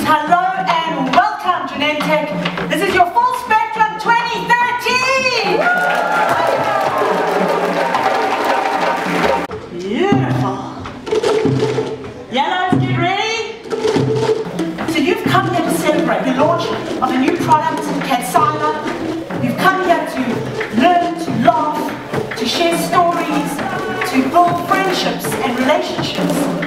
Hello and welcome to Nentech. This is your Full Spectrum 2013! Beautiful. Yellows, get ready. So you've come here to celebrate the launch of a new product, Katsila. You've come here to learn, to laugh, to share stories, to build friendships and relationships.